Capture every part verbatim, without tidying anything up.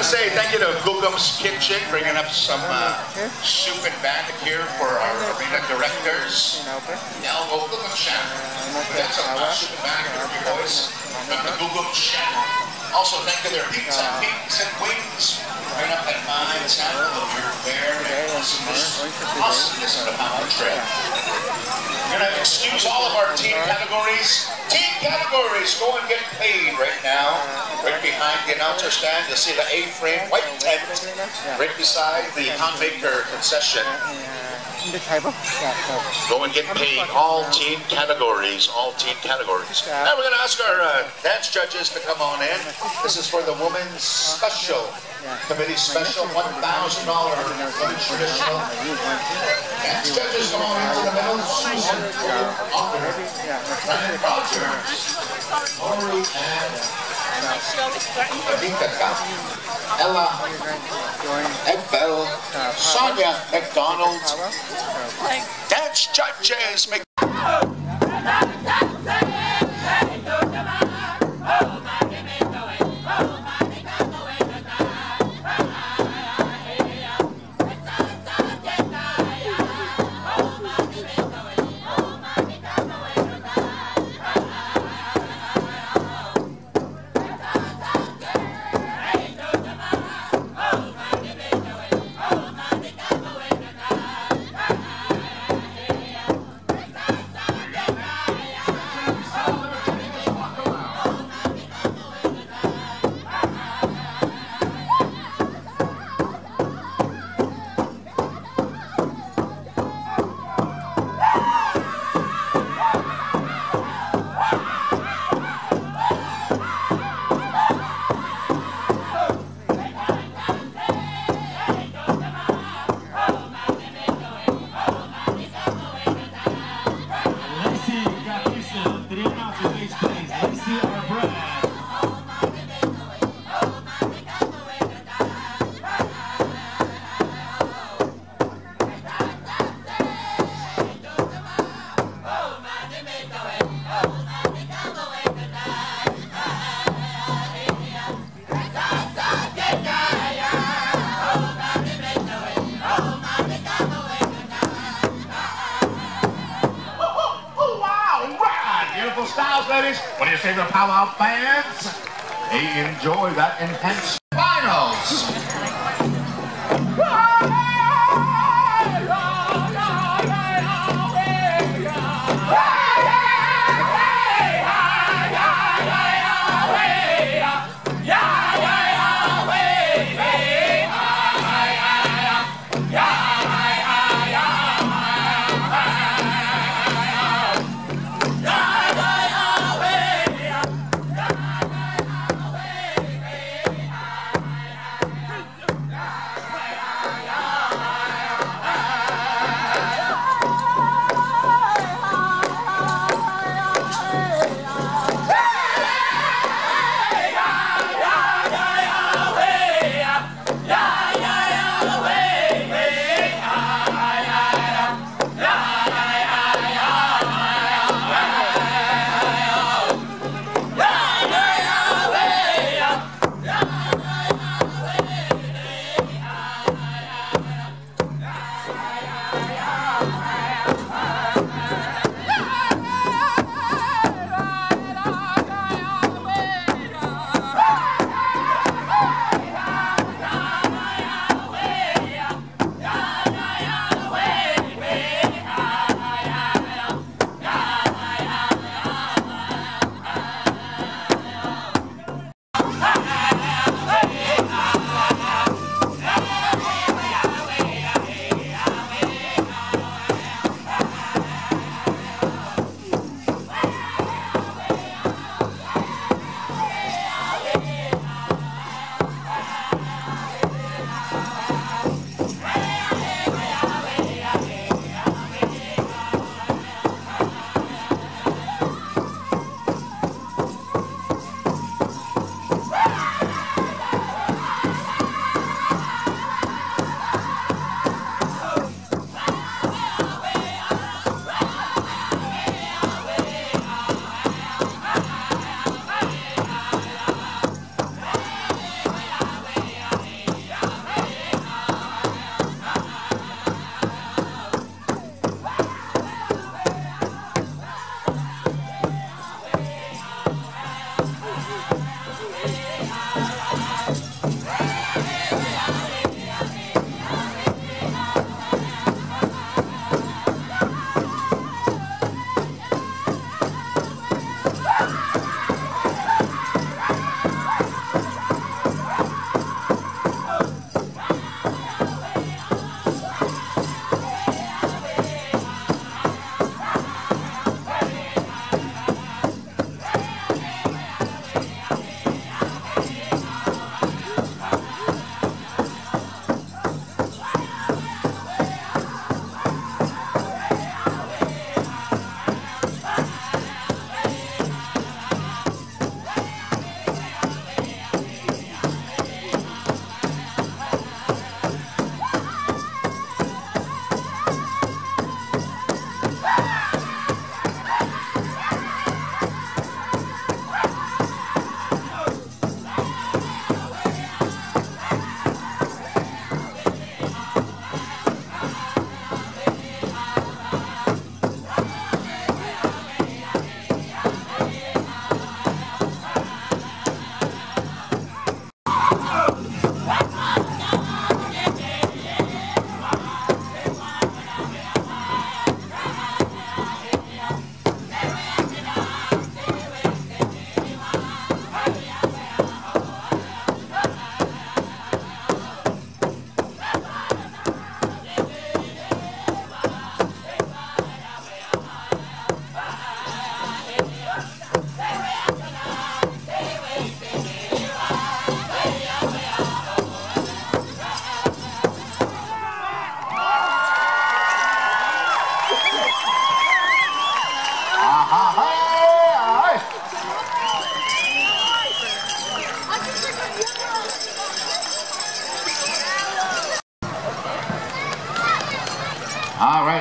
say thank you to Gugum's Kitchen, bringing up some uh, soup and bannock here for our arena directors. Yeah, I'll go Gugum Shack. We got some uh, soup and bannock here for you boys from the Gugum Shack. Also, thank you to their pizza, pigs, and wings. Right up at mine, sample of your bear and awesomeness. Awesomeness of the power trip. We're going to excuse all of our team categories. Team categories, go and get paid right now. Right behind the announcer stand, you'll see the A-frame white tent right beside the Handmaker concession. Go and get paid. All team categories. All team categories. Now we're going to ask our uh, dance judges to come on in. This is for the women's special. Committee special, one thousand dollars traditional. Dance judges come on into the middle. Susan, Aubrey, Ryan Rogers, Lori, and Adika Kapp, Ella, Egbel, Sonia McDonald. Dance judges make. Ladies, what do you say to the powwow fans? They enjoy that intense finals.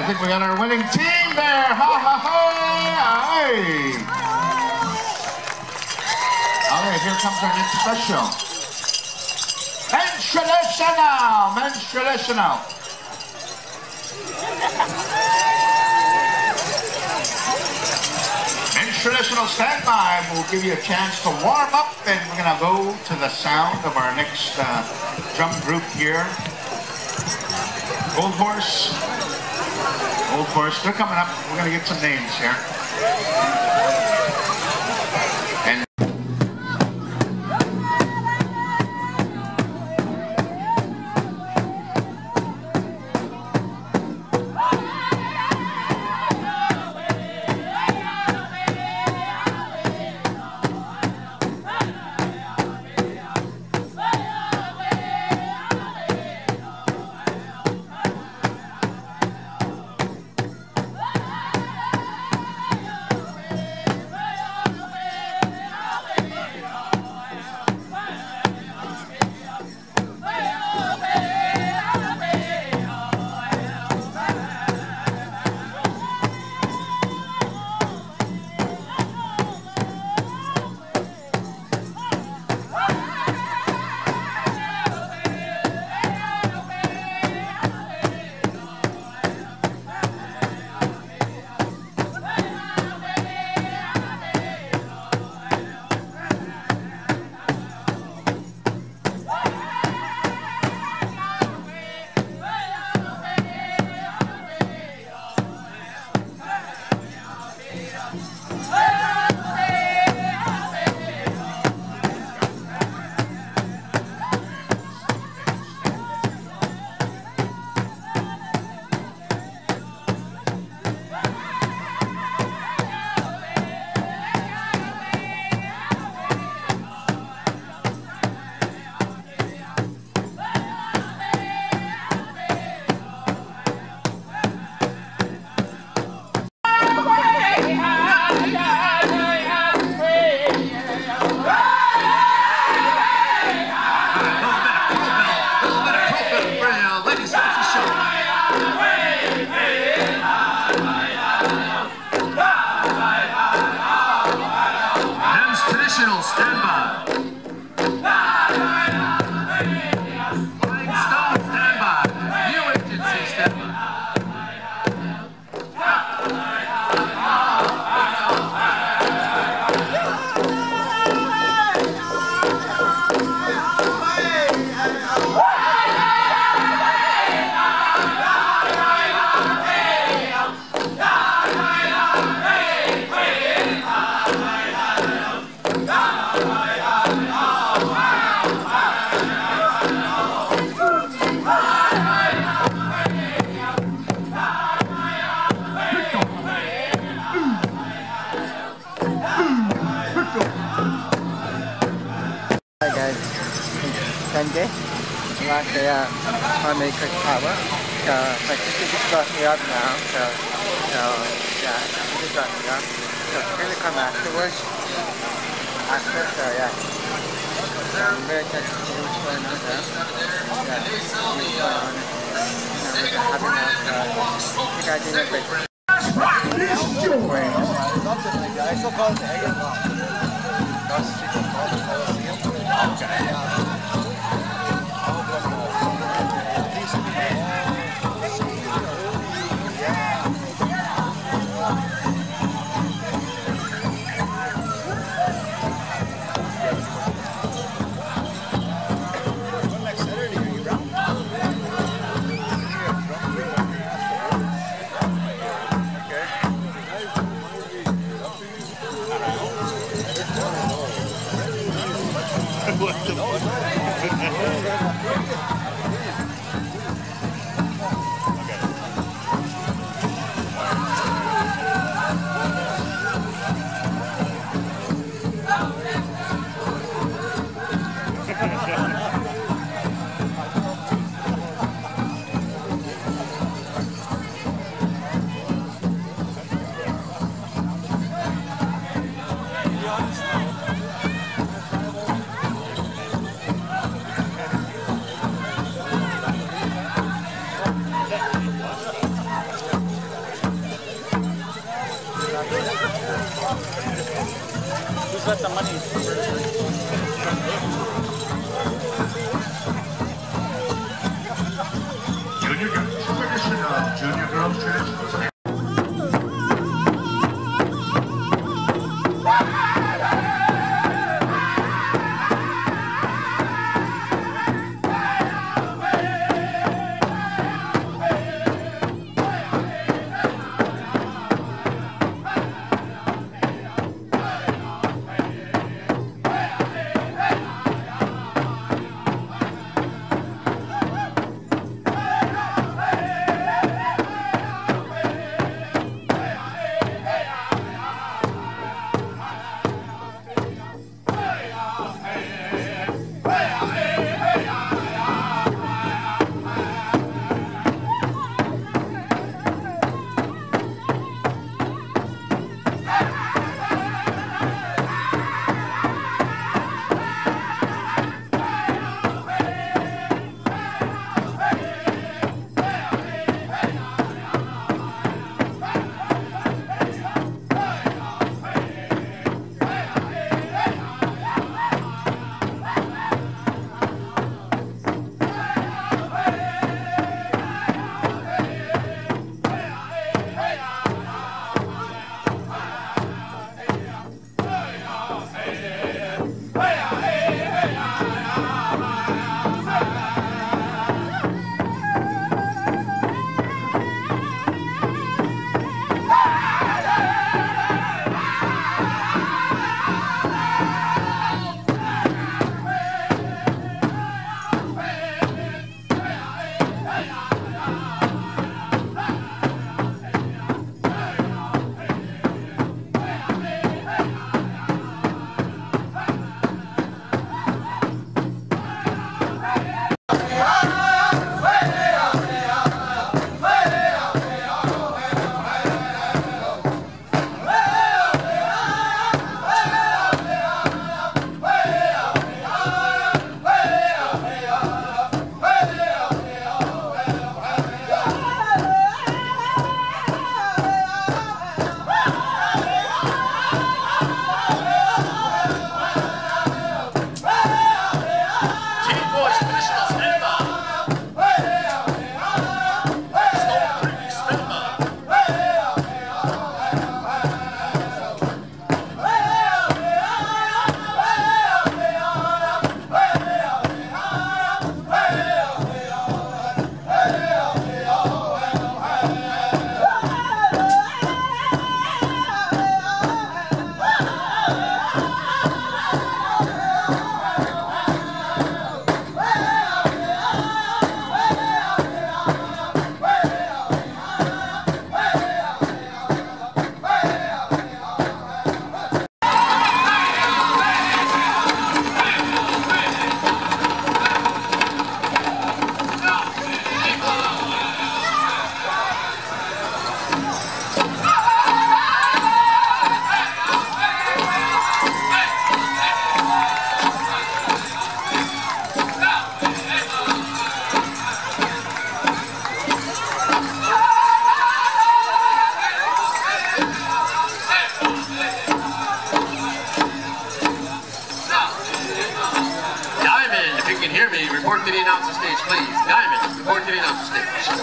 think we got our winning team there. Ha ha ha! Hey! Okay, here comes our next special. Men's traditional! Men's traditional! Men's traditional standby. We'll give you a chance to warm up, and we're going to go to the sound of our next uh, drum group here. Old Horse. Old Horse. They're coming up. We're going to get some names here. And Sanjay, saya kami ketawa, saya juga lihat now, so so yeah, juga lihat, so really come afterwards, after so yeah, mereka juga nanti, yeah, we going on, having a kita jadi baik. I still call it the egg and rock. That's people call it the Colosseum. What the fuck? got the money. Junior Girls, traditional Junior Girls traditionals. Report to the announcer stage, please. Diamond, report to the announcer stage.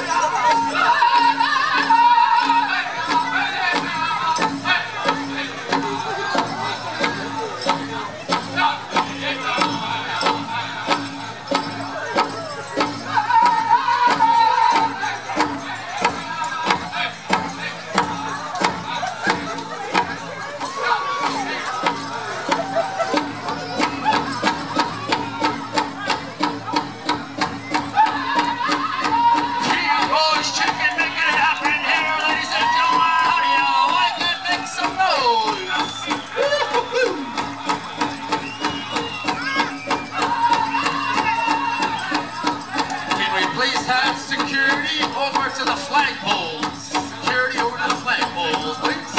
Over to the flagpoles. Security over to the flagpoles, please.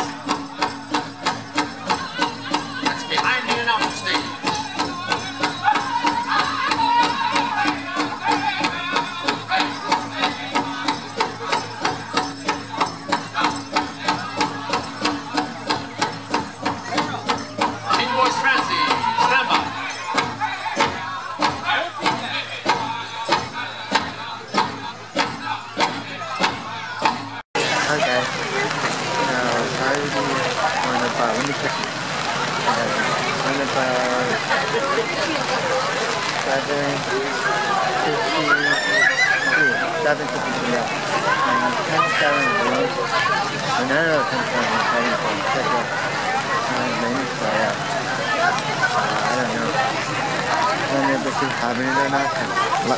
That's behind the announcer stage. King Voice seven fifty-three up. And ten seven rooms. And I don't know ten seven is waiting for check out nine minutes, so yeah. Uh, I don't know. I don't know if this is happening or not. Look.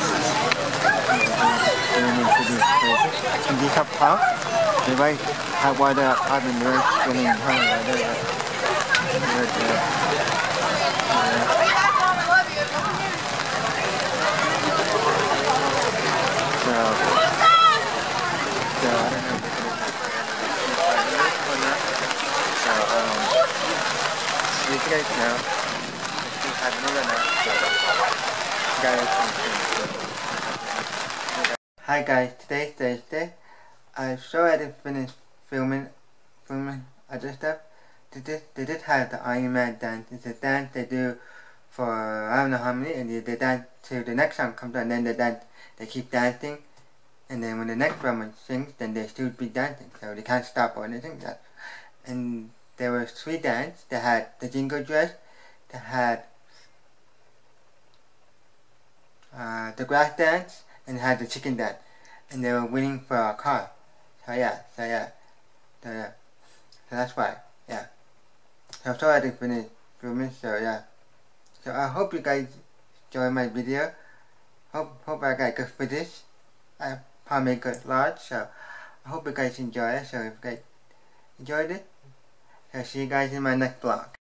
And these are park. They might have water out in the road swimming in home right there. Right there. So, so I don't know if this is or not. So, um, you guys know if you have no or not. So, guys, hi guys, today's Thursday. I'm sure I didn't finish filming, filming other stuff. They did, they did have the Iron Man dance. It's a dance they do for I don't know how many, and they, they dance till the next song comes on, and then they dance. They keep dancing, and then when the next drummer sings, then they still be dancing, so they can't stop or anything. That, and there were three dances. They had the jingle dress, they had uh, the grass dance, and they had the chicken dance, and they were waiting for a car. So yeah, so yeah, so yeah, so that's why, yeah. So I'm sorry I didn't finish filming, so yeah. So I hope you guys enjoy my video. Hope hope I got good footage. I probably make it large, so I hope you guys enjoy it. So if you guys enjoyed it, so see you guys in my next vlog.